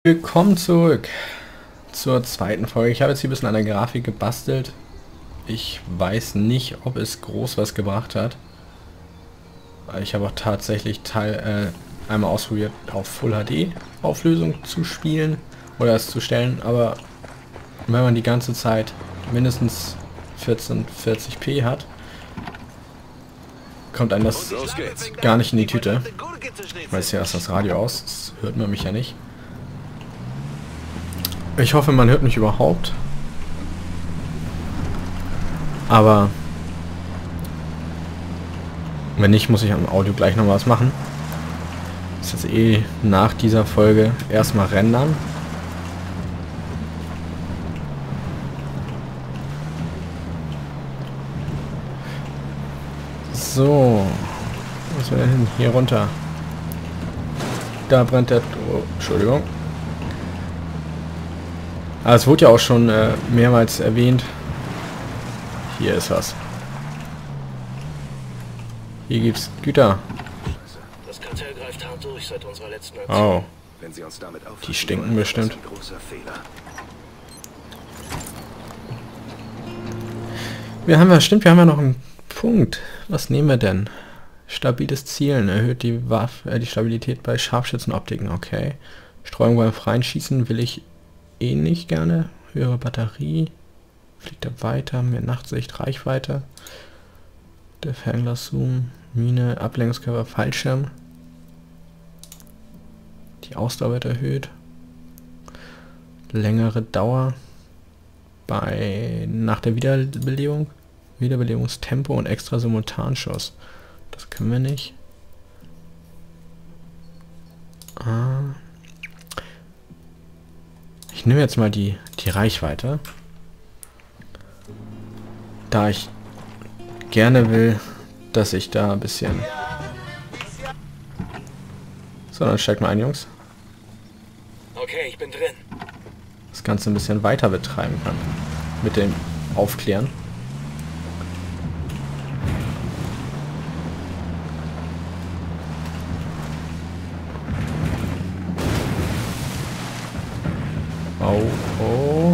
Willkommen zurück zur zweiten Folge. Ich habe jetzt hier ein bisschen an der Grafik gebastelt. Ich weiß nicht, ob es groß was gebracht hat. Ich habe auch tatsächlich einmal ausprobiert, auf Full HD Auflösung zu spielen oder es zu stellen, aber wenn man die ganze Zeit mindestens 1440p hat, kommt einem das gar nicht in die Tüte. Weil es ja erst das Radio aus, das hört man mich ja nicht. Ich hoffe, man hört mich überhaupt. Aber wenn nicht, muss ich am Audio gleich noch was machen. Das ist jetzt nach dieser Folge erstmal rendern. So. Was ist denn hin? Hier runter. Da brennt der... Oh, Entschuldigung. Aber es wurde ja auch schon mehrmals erwähnt. Hier ist was. Hier gibt's Güter. Das Kartell greift hart durch seit unserer letzten Aktion. Oh. Wenn Sie uns damit Die stinken bestimmt. ein großer Fehler. Wir haben ja noch einen Punkt. Was nehmen wir denn? Stabiles Zielen erhöht die die Stabilität bei Scharfschützenoptiken. Okay. Streuung beim freien Schießen will ich nicht gerne. Höhere Batterie. Fliegt er weiter. Mehr Nachtsicht. Reichweite. Der Fernglaszoom. Mine. Ablenkungskörper. Fallschirm. Die Ausdauer wird erhöht. Längere Dauer. Nach der Wiederbelebung. Wiederbelebungstempo und extra Simultanschuss. Das können wir nicht. Ich nehme jetzt mal die Reichweite. Da ich gerne will, dass ich da ein bisschen... So, dann steigt mal ein, Jungs. Okay, ich bin drin. Das Ganze ein bisschen weiter betreiben kann. Mit dem Aufklären. Oh.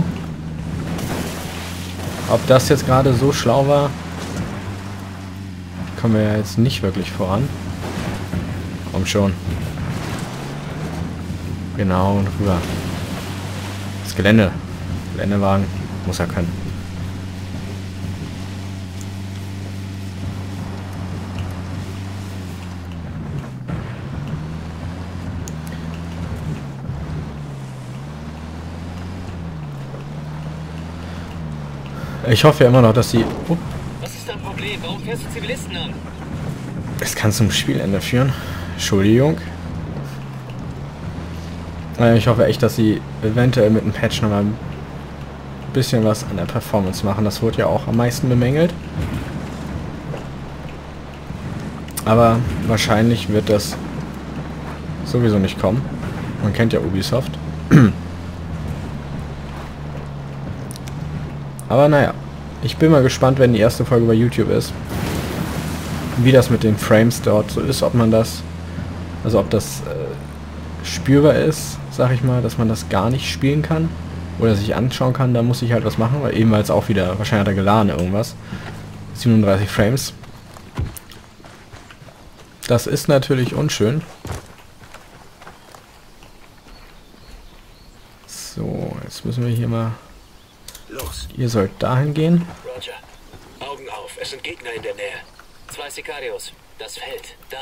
Ob das jetzt gerade so schlau war, kommen wir ja jetzt nicht wirklich voran. Komm schon. Genau, und rüber. Das Gelände. Geländewagen muss er können. Ich hoffe ja immer noch, dass sie... Was ist dein Problem? Warum fährst du Zivilisten an? Es kann zum Spielende führen. Entschuldigung. Ich hoffe echt, dass sie eventuell mit einem Patch nochmal ein bisschen was an der Performance machen. Das wurde ja auch am meisten bemängelt. Aber wahrscheinlich wird das sowieso nicht kommen. Man kennt ja Ubisoft. Aber naja, ich bin mal gespannt, wenn die erste Folge bei YouTube ist, wie das mit den Frames dort so ist, ob man das, also ob das spürbar ist, sag ich mal, dass man das gar nicht spielen kann oder sich anschauen kann. Da muss ich halt was machen, weil eben weil es auch wieder, wahrscheinlich hat er geladen irgendwas, 37 Frames. Das ist natürlich unschön. So, jetzt müssen wir hier mal... Los. Ihr sollt dahin gehen. Roger. Augen auf, es sind Gegner in der Nähe. 2 Sicarios. Das Feld. Da.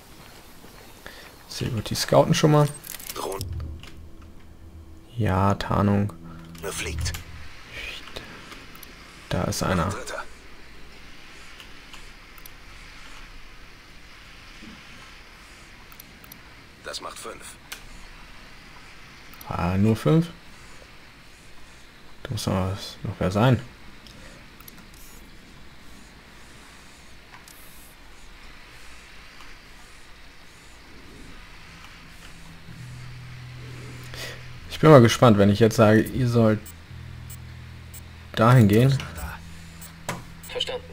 Sehr gut, die scouten schon mal. Drohne Ja, Tarnung. fliegt. Da ist einer. Dritter. Das macht 5. Ah, nur 5. Da muss noch wer sein. Ich bin mal gespannt, wenn ich jetzt sage, ihr sollt dahin gehen. Verstanden.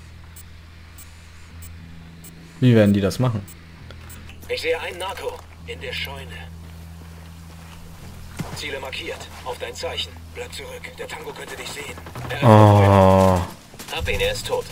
Wie werden die das machen? Ich sehe einen Narko in der Scheune. Ziele markiert. Auf dein Zeichen. Bleib zurück. Der Tango könnte dich sehen. Oh. Hab ihn, er ist tot.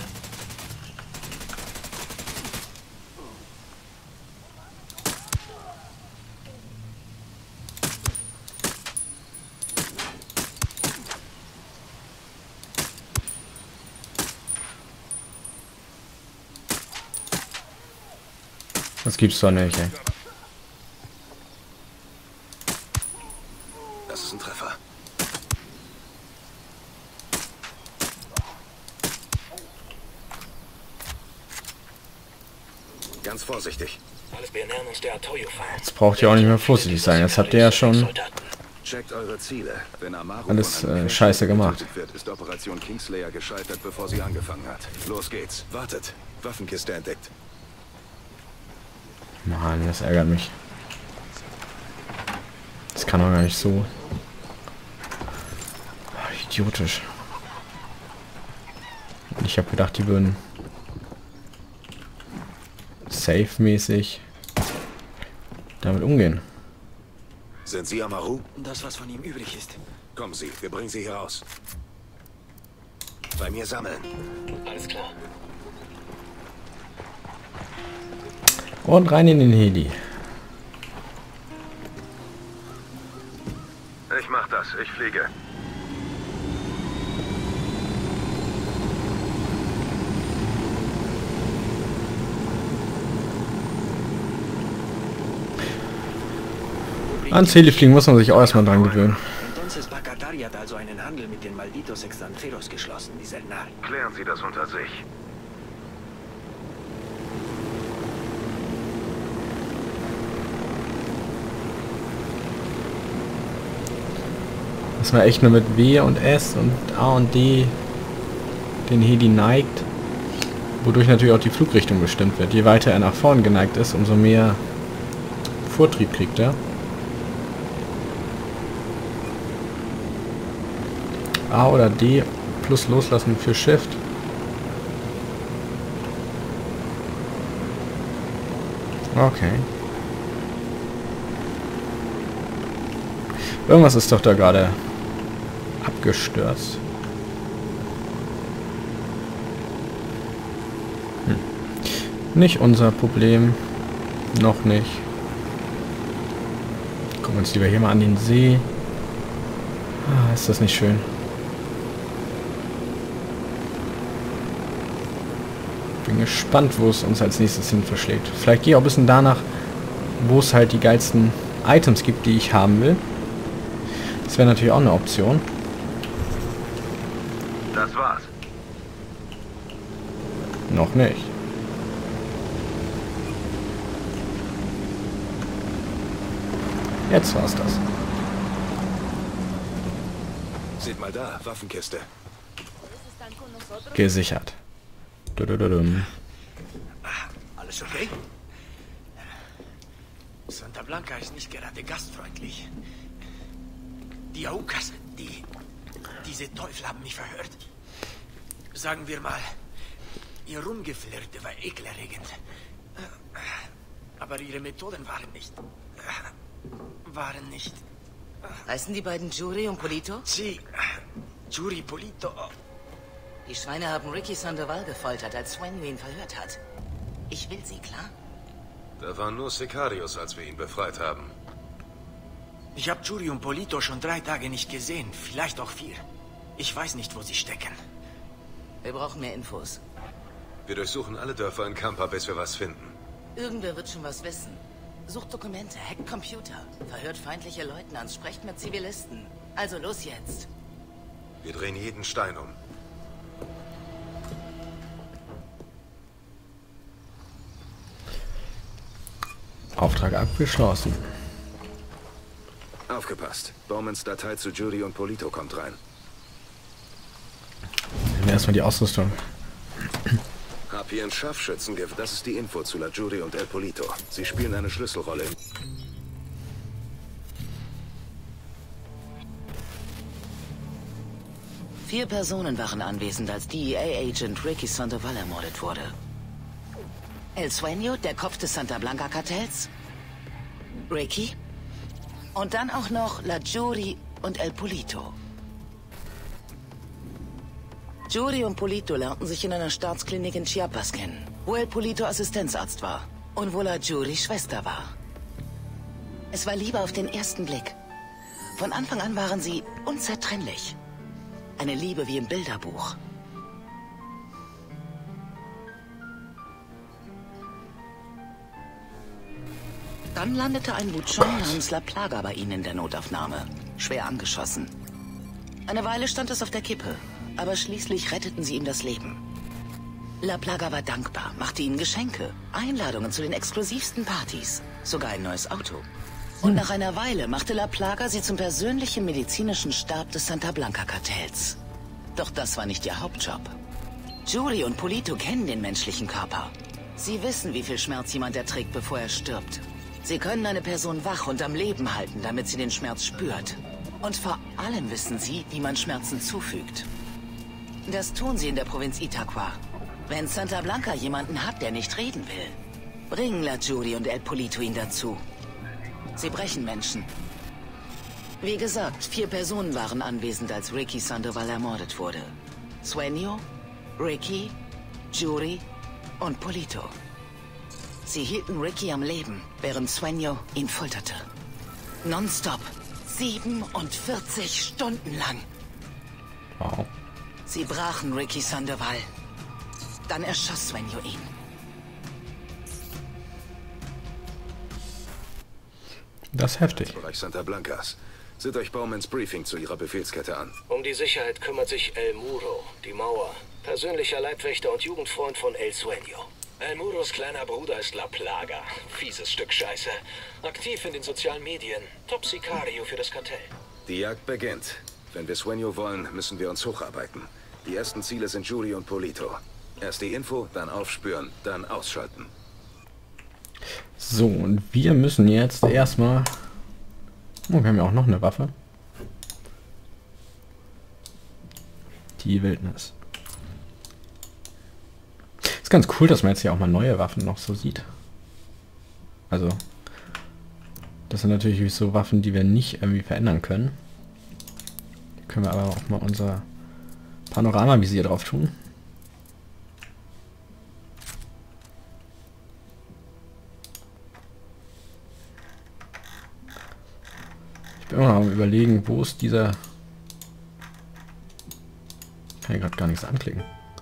Das gibt's doch nicht, ey. Das ist ein Treffer. Ganz vorsichtig. Wir nähern uns der Atoyo-Farm. Jetzt braucht ihr auch nicht mehr vorsichtig sein. Jetzt habt ihr ja schon Checkt eure Ziele. Wenn Amaru alles von einem scheiße gemacht. getötet wird, ist Operation Kingslayer gescheitert, bevor sie angefangen hat. Los geht's. Wartet. Waffenkiste entdeckt. Mann, das ärgert mich. Das kann doch gar nicht so. Idiotisch. Ich habe gedacht, die würden safe-mäßig damit umgehen. Sind Sie Amaru? Das, was von ihm übrig ist. Kommen Sie, wir bringen Sie hier raus. Bei mir sammeln. Alles klar. Und rein in den Heli. Ich mach das, ich fliege. Ans Heli fliegen muss man sich auch erstmal dran gewöhnen. Entonces Bacatari hat also einen Handel mit den Malditos Extranjeros geschlossen, die Selnar. Klären Sie das unter sich. Dass man echt nur mit W und S und A und D den Heli neigt, wodurch natürlich auch die Flugrichtung bestimmt wird. Je weiter er nach vorn geneigt ist, umso mehr Vortrieb kriegt er. A oder D plus loslassen für Shift. Okay. Irgendwas ist doch da gerade abgestürzt. Nicht unser Problem. Noch nicht. Gucken wir uns lieber hier mal an den See. Ah, ist das nicht schön. Bin gespannt, wo es uns als nächstes hin verschlägt. Vielleicht gehe ich auch ein bisschen danach, wo es halt die geilsten Items gibt, die ich haben will. Das wäre natürlich auch eine Option. Das war's. Noch nicht. Jetzt war's das. Seht mal da, Waffenkiste. Gesichert. Alles okay? Santa Blanca ist nicht gerade gastfreundlich. Die Aukas, diese Teufel haben mich verhört. Sagen wir mal, ihr Rumgeflirte war ekelerregend. Aber ihre Methoden waren nicht... Heißen die beiden Jury und Polito? Sie... Jury Polito... Die Schweine haben Ricky Sandoval gefoltert, als Swen ihn verhört hat. Ich will sie, klar? Da waren nur Sicarios, als wir ihn befreit haben. Ich habe Jury und Polito schon 3 Tage nicht gesehen, vielleicht auch 4. Ich weiß nicht, wo sie stecken. Wir brauchen mehr Infos. Wir durchsuchen alle Dörfer in Kampa, bis wir was finden. Irgendwer wird schon was wissen. Sucht Dokumente, hackt Computer, verhört feindliche Leutnants, sprecht mit Zivilisten. Also los jetzt. Wir drehen jeden Stein um. Auftrag abgeschlossen. Aufgepasst. Bowmans Datei zu Jury und Polito kommt rein. Nehmen wir erstmal die Ausrüstung. HP und Scharfschützengift, das ist die Info zu La Jury und El Polito. Sie spielen eine Schlüsselrolle. 4 Personen waren anwesend, als DEA-Agent Ricky Sandoval ermordet wurde. El Sueño, der Kopf des Santa Blanca-Kartells? Ricky? Und dann auch noch La Jury und El Polito. Jury und Polito lernten sich in einer Staatsklinik in Chiapas kennen, wo El Polito Assistenzarzt war und wo La Jury Schwester war. Es war Liebe auf den ersten Blick. Von Anfang an waren sie unzertrennlich. Eine Liebe wie im Bilderbuch. Dann landete ein Buchon namens La Plaga bei ihnen in der Notaufnahme, schwer angeschossen. Eine Weile stand es auf der Kippe, aber schließlich retteten sie ihm das Leben. La Plaga war dankbar, machte ihnen Geschenke, Einladungen zu den exklusivsten Partys, sogar ein neues Auto. Und nach einer Weile machte La Plaga sie zum persönlichen medizinischen Stab des Santa Blanca-Kartells. Doch das war nicht ihr Hauptjob. Jury und Polito kennen den menschlichen Körper. Sie wissen, wie viel Schmerz jemand erträgt, bevor er stirbt. Sie können eine Person wach und am Leben halten, damit sie den Schmerz spürt. Und vor allem wissen sie, wie man Schmerzen zufügt. Das tun sie in der Provinz Itaqua. Wenn Santa Blanca jemanden hat, der nicht reden will, bringen La Jury und El Polito ihn dazu. Sie brechen Menschen. Wie gesagt, 4 Personen waren anwesend, als Ricky Sandoval ermordet wurde. Sueño, Ricky, Jury und Polito. Sie hielten Ricky am Leben, während Sueño ihn folterte. Nonstop. 47 Stunden lang. Wow. Sie brachen Ricky Sandoval. Dann erschoss Sueño ihn. Das ist heftig. Bereich Santa Blancas. Seht euch Bowmans Briefing zu ihrer Befehlskette an. Um die Sicherheit kümmert sich El Muro, die Mauer. Persönlicher Leibwächter und Jugendfreund von El Sueño. El Muros kleiner Bruder ist La Plaga. Fieses Stück Scheiße. Aktiv in den sozialen Medien. Top Sicario für das Kartell. Die Jagd beginnt. Wenn wir Sueño wollen, müssen wir uns hocharbeiten. Die ersten Ziele sind Jury und Polito. Erst die Info, dann aufspüren, dann ausschalten. So, und wir müssen jetzt erstmal... Oh, wir haben ja auch noch eine Waffe. Die Wildnis. Ist ganz cool, dass man jetzt hier auch mal neue Waffen noch so sieht. Also, das sind natürlich so Waffen, die wir nicht irgendwie verändern können. Hier können wir aber auch mal unser Panoramavisier drauf tun. Ich bin immer noch am Überlegen, wo ist dieser... Ich kann hier gerade gar nichts anklicken.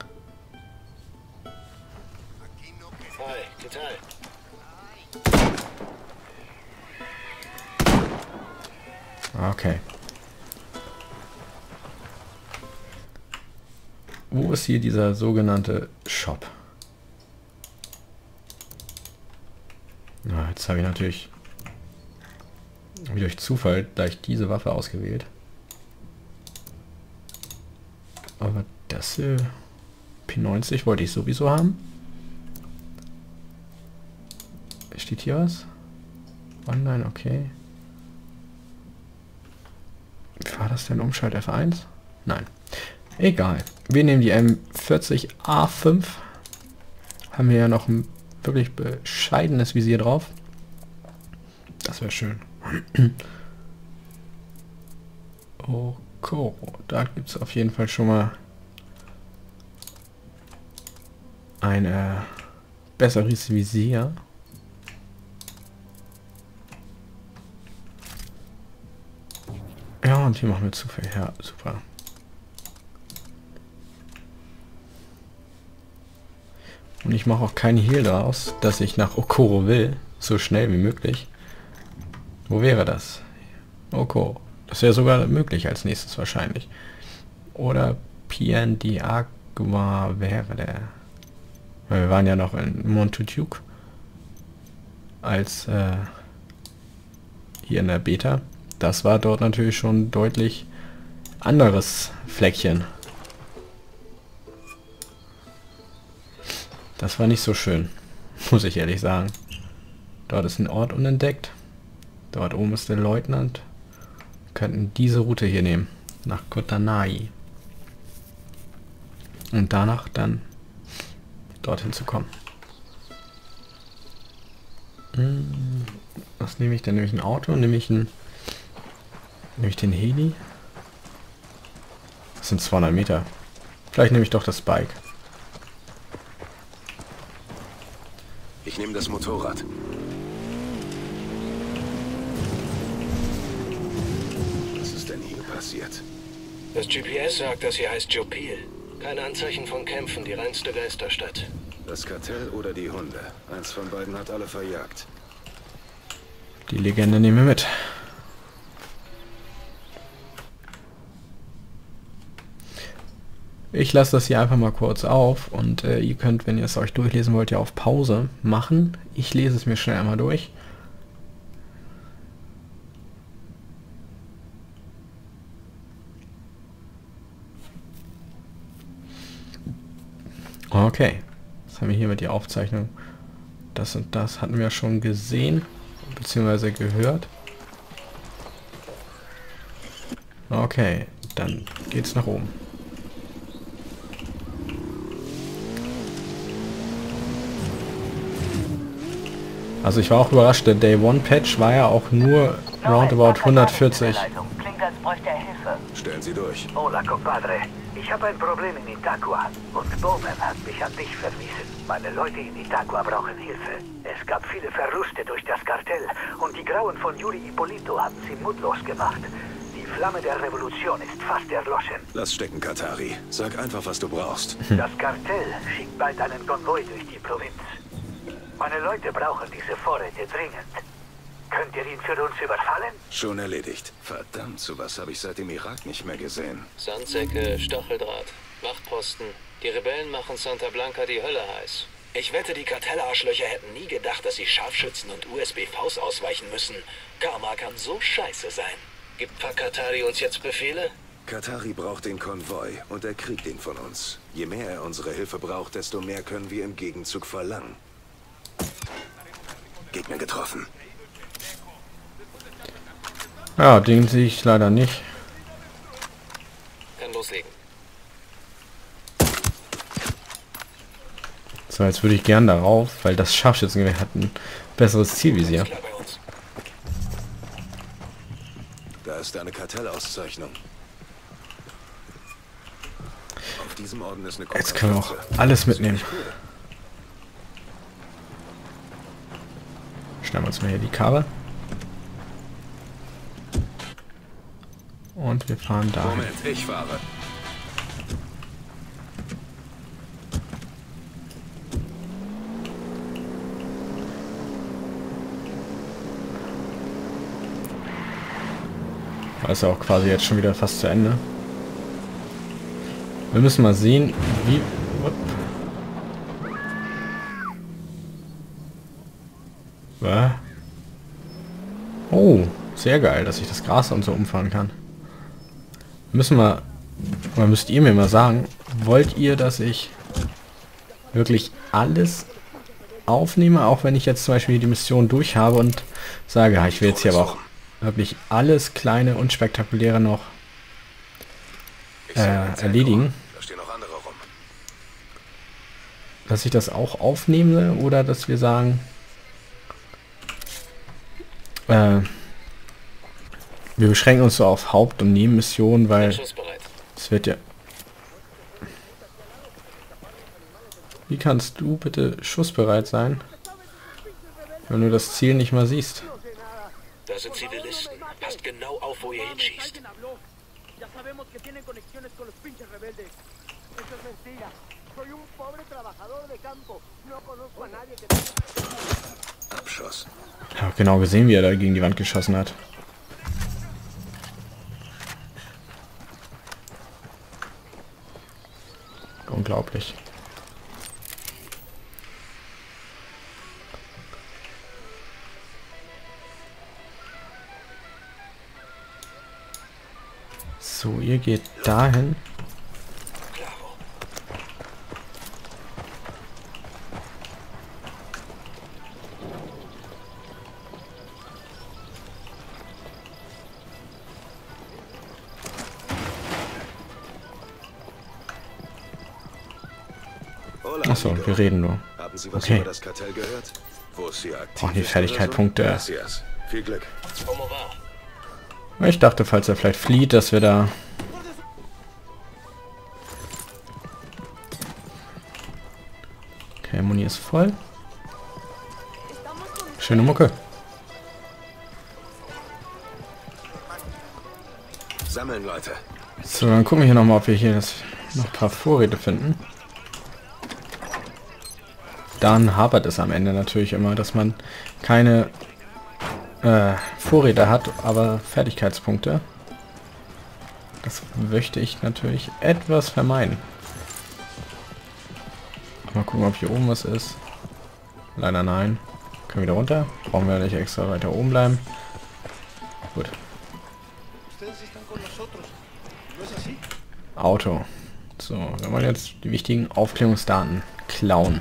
Hi, Detail. Okay. Wo ist hier dieser sogenannte Shop? Na, jetzt habe ich natürlich durch Zufall gleich diese Waffe ausgewählt. Aber das hier, P90 wollte ich sowieso haben. Steht hier was? Online, okay. Wie war das denn? Umschalt F1? Nein. Egal. Wir nehmen die M40A5. Haben wir ja noch ein wirklich bescheidenes Visier drauf. Das wäre schön. Okay, da gibt es auf jeden Fall schon mal ein besseres Visier. Ja, und hier machen wir Zufall. Ja, super. Und ich mache auch keinen Hehl daraus, dass ich nach Okoro will, so schnell wie möglich. Wo wäre das? Okoro. Das wäre sogar möglich als nächstes wahrscheinlich. Oder Piendiagua wäre der. Weil wir waren ja noch in Montutuke als hier in der Beta. Das war dort natürlich schon deutlich anderes Fleckchen. Das war nicht so schön, muss ich ehrlich sagen. Dort ist ein Ort unentdeckt. Dort oben ist der Leutnant. Wir könnten diese Route hier nehmen. Nach Kotanai. Und danach dann dorthin zu kommen. Was nehme ich denn? Nehme ich ein Auto? Nehme ich ein Nehme ich den Heli? Das sind 200 Meter. Vielleicht nehme ich doch das Bike. Ich nehme das Motorrad. Was ist denn hier passiert? Das GPS sagt, das hier heißt Jopil. Keine Anzeichen von Kämpfen, die reinste Geisterstadt. Das Kartell oder die Hunde? Eins von beiden hat alle verjagt. Die Legende nehmen wir mit. Ich lasse das hier einfach mal kurz auf und ihr könnt, wenn ihr es euch durchlesen wollt, ja auf Pause machen. Ich lese es mir schnell einmal durch. Okay, was haben wir hier mit der Aufzeichnung? Das und das hatten wir schon gesehen, beziehungsweise gehört. Okay, dann geht's nach oben. Also ich war auch überrascht, der Day One Patch war ja auch nur roundabout 140. Klingt, als bräuchte er Hilfe. Stellen Sie durch. Hola, compadre. Ich habe ein Problem in Itaqua und Bowman hat mich an dich verwiesen. Meine Leute in Itaqua brauchen Hilfe. Es gab viele Verluste durch das Kartell und die Grauen von Yuri Ippolito haben sie mutlos gemacht. Die Flamme der Revolution ist fast erloschen. Lass stecken, Katari. Sag einfach, was du brauchst. Das Kartell schickt bald einen Konvoi durch die Provinz. Meine Leute brauchen diese Vorräte dringend. Könnt ihr ihn für uns überfallen? Schon erledigt. Verdammt, sowas habe ich seit dem Irak nicht mehr gesehen. Sandsäcke, Stacheldraht, Wachtposten. Die Rebellen machen Santa Blanca die Hölle heiß. Ich wette, die Kartellarschlöcher hätten nie gedacht, dass sie Scharfschützen und USB-Vs ausweichen müssen. Karma kann so scheiße sein. Gibt Pakatari uns jetzt Befehle? Katari braucht den Konvoi und er kriegt ihn von uns. Je mehr er unsere Hilfe braucht, desto mehr können wir im Gegenzug verlangen. Gegner getroffen. Ja, den sehe ich leider nicht. Kann loslegen. So, jetzt würde ich gern darauf, weil das Scharfschützengewehr hat ein besseres Zielvisier. Klar bei uns. Da ist eine Kartellauszeichnung. Auf diesem Orden ist eine Jetzt können wir auch Konferenz. alles mitnehmen. Ziemlich cool. Schneiden wir uns mal hier die Karre. Und wir fahren da. Moment, ich fahre. Das ist ja auch quasi jetzt schon wieder fast zu Ende. Wir müssen mal sehen, wie... Oh, sehr geil, dass ich das Gras und so umfahren kann. Müssen wir... Oder müsst ihr mir mal sagen, wollt ihr, dass ich wirklich alles aufnehme, auch wenn ich jetzt zum Beispiel die Mission durch habe und sage, ja, ich will jetzt hier aber auch wirklich alles kleine und spektakuläre noch erledigen. Da stehen noch andere rum. Dass ich das auch aufnehme oder dass wir sagen, wir beschränken uns so auf Haupt- und Nebenmissionen, weil Schussbereit. es wird ja... Wie kannst du bitte schussbereit sein, wenn du das Ziel nicht mal siehst? Da sind Zivilisten. Passt genau auf, wo ihr hinschießt. Abschuss. Ich habe genau gesehen, wie er da gegen die Wand geschossen hat. Unglaublich. So, ihr geht dahin. Klaro. Hola, Achso, amigo. wir reden nur. Haben Sie was Okay. über das Kartell gehört? Wo es hier aktiv Brauchen die ist Fertigkeit oder so? Punkte. Gracias. Viel Glück. Como va? Ich dachte, falls er vielleicht flieht, dass wir da... Okay, Muni ist voll. Schöne Mucke. Sammeln, Leute. So, dann gucken wir hier nochmal, ob wir hier noch ein paar Vorräte finden. Dann hapert es am Ende natürlich immer, dass man keine Vorräte hat, aber Fertigkeitspunkte. Das möchte ich natürlich etwas vermeiden. Mal gucken, ob hier oben was ist. Leider nein. Können wir wieder runter. Brauchen wir nicht extra weiter oben bleiben. Gut. Auto. So, wir wollen jetzt die wichtigen Aufklärungsdaten klauen.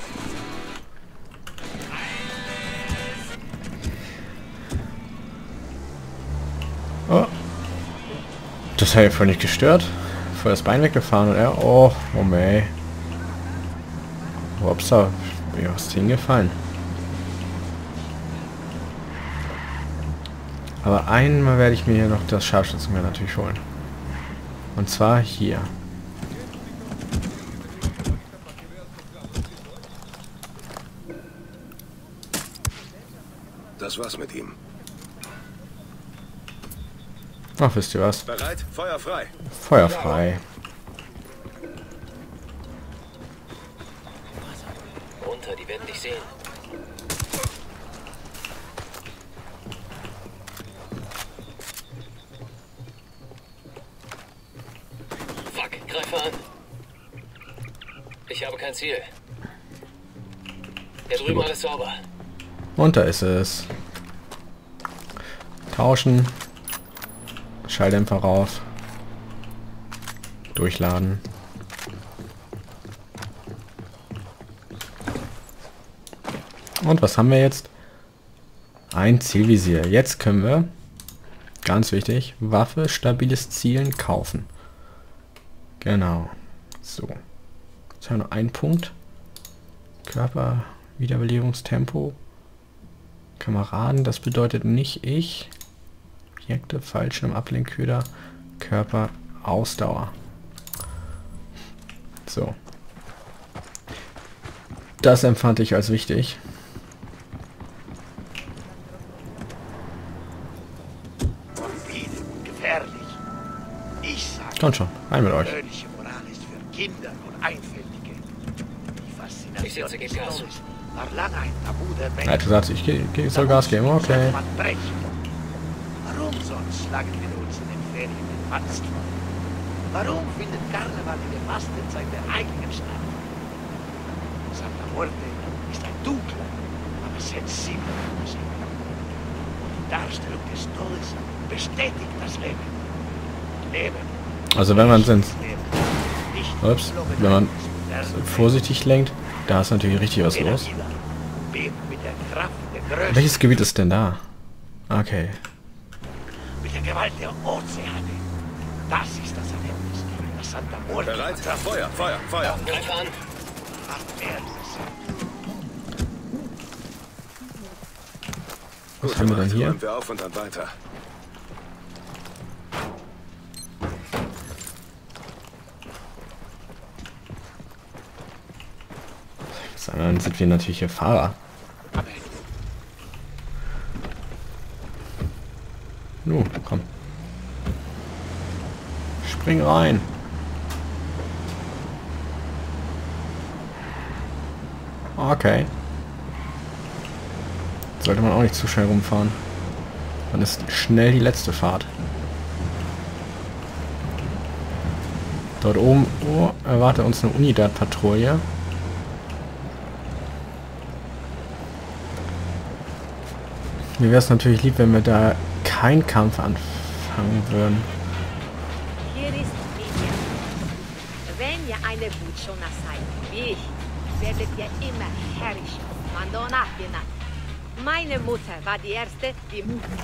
Oh. Das hat ja voll nicht gestört. Voll das Bein weggefahren und er... Oh, oh mei. Ups, da bin ich was hingefallen. Aber einmal werde ich mir hier noch das Scharfschützengewehr natürlich holen. Und zwar hier. Das war's mit ihm. Ach, wisst ihr was? Bereit? Feuer frei. Feuer frei. Runter, die werden dich sehen. Fuck, greife an. Ich habe kein Ziel. Hier drüben alles sauber. Und da ist es. Tauschen. Schalldämpfer rauf. Durchladen. Und was haben wir jetzt? Ein Zielvisier. Jetzt können wir, ganz wichtig, Waffe, stabiles Zielen kaufen. Genau. So. Jetzt haben wir noch einen Punkt. Körper, Wiederbelebungstempo. Kameraden, das bedeutet nicht ich. Objekte, Fallschirm, Ablenkköder, Körper, Ausdauer. So. Das empfand ich als wichtig. Gefährlich. Ich sage, Kommt schon, rein mit euch. fröhliche Moral ist für Kinder und Einfältige. Die Faszination Ich setze des Gas. Todes war lange ein Tabu der Menschen. Er hat gesagt, ich soll Gas geben. Okay. Man brechen. Warum sonst schlagen wir uns in den Ferien den Panzer? Warum findet Karneval in der Fastenzeit der Heiligen statt? Santa Muerte ist ein dunkler, aber sensibler Musik. Und die Darstellung des Todes bestätigt das Leben. Leben. Also wenn man sind, Leben. Nicht ups, wenn man vorsichtig lenkt, da ist natürlich richtig was los. Bebt mit der Kraft der Größe. Welches Gebiet ist denn da? Okay. Mit der Gewalt der Ozeane. Das ist das Erlebnis, das Santa Muerte Bereit? Feuer, Feuer, Feuer. Greife an. macht mehr Was haben wir denn hier? Räumen wir auf und dann weiter. Dann sind wir natürlich hier Fahrer. Nun, komm. Spring rein. Okay. Sollte man auch nicht zu schnell rumfahren. Dann ist schnell die letzte Fahrt. Dort oben erwartet uns eine Unidad-Patrouille. Mir wäre es natürlich lieb, wenn wir da keinen Kampf anfangen würden. Hier ist Lydia. Wenn ihr eine Butchona seid, wie ich, werdet ihr immer herrisch Madonna genannt. Meine Mutter war die erste, die...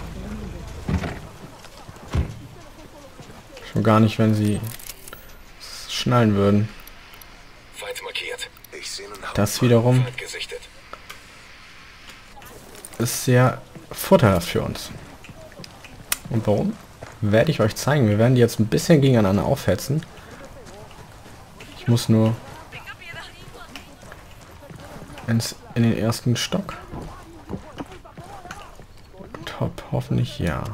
Schon gar nicht, wenn sie es schnallen würden. Feind markiert. Ich sehe einen Haufen Das wiederum Feind gesichtet. ist sehr vorteilhaft für uns. Und warum? Werde ich euch zeigen. Wir werden die jetzt ein bisschen gegeneinander aufhetzen. Ich muss nur in den ersten Stock. Top, hoffentlich ja.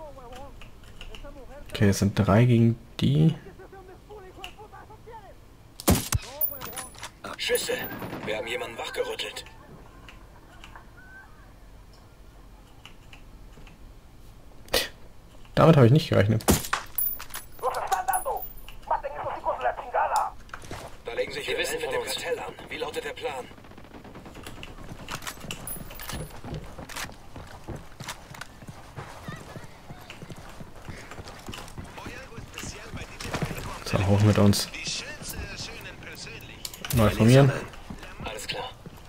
Okay, es sind 3 gegen die. Schüsse! Wir haben jemanden wachgerüttelt. Damit habe ich nicht gerechnet. Da legen sich Gewissen mit dem Kartell an. Wie lautet der Plan? So, hoch mit uns. Neu formieren. Alles klar.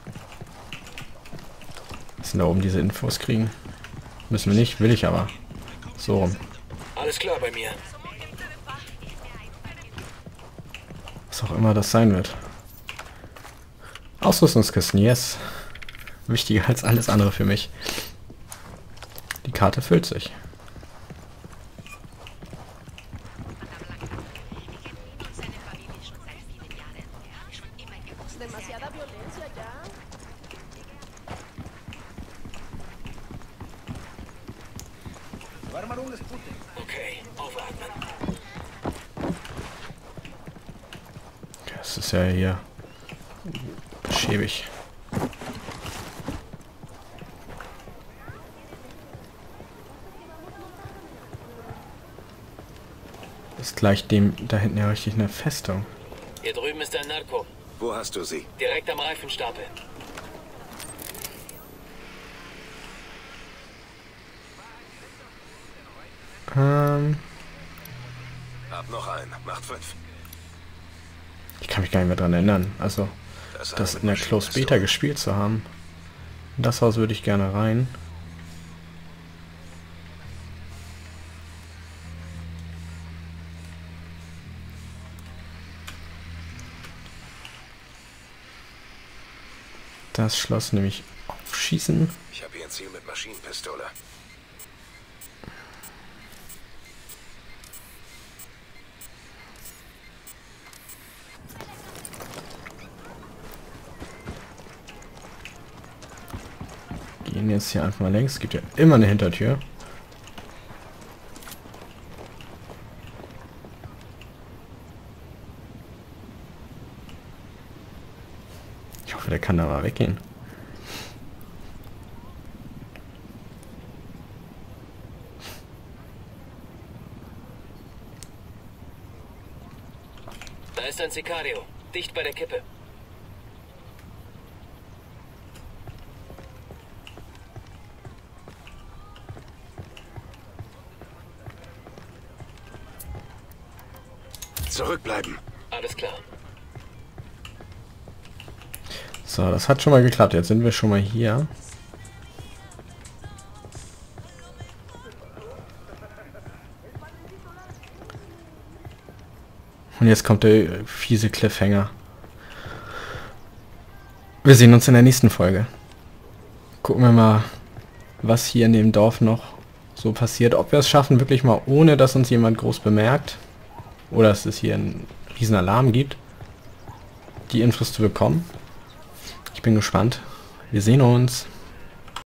Müssen da oben diese Infos kriegen. Müssen wir nicht, will ich aber. So rum. Alles klar bei mir. Was auch immer das sein wird. Ausrüstungskisten, yes. Wichtiger als alles andere für mich. Die Karte füllt sich. Okay, aufatmen. Das ist ja hier schäbig. Ist gleich dem da hinten ja richtig eine Festung. Hier drüben ist ein Narco. Wo hast du sie? Direkt am Reifenstapel. Hab noch einen. Macht 5. Ich kann mich gar nicht mehr dran erinnern. Also, das in der Closed Beta gespielt zu haben. In das Haus würde ich gerne rein. Das Schloss nämlich aufschießen. Ich habe hier ein Ziel mit Maschinenpistole. Gehen jetzt hier einfach mal längs. Es gibt ja immer eine Hintertür. Ich hoffe, der kann da mal weggehen. Da ist ein Sicario. Dicht bei der Kippe. Zurückbleiben. Alles klar. So, das hat schon mal geklappt. Jetzt sind wir schon mal hier. Und jetzt kommt der fiese Cliffhanger. Wir sehen uns in der nächsten Folge. Gucken wir mal, was hier in dem Dorf noch so passiert. Ob wir es schaffen, wirklich mal ohne, dass uns jemand groß bemerkt. Oder dass es hier einen riesen Alarm gibt. Die Infos zu bekommen. Ich bin gespannt. Wir sehen uns.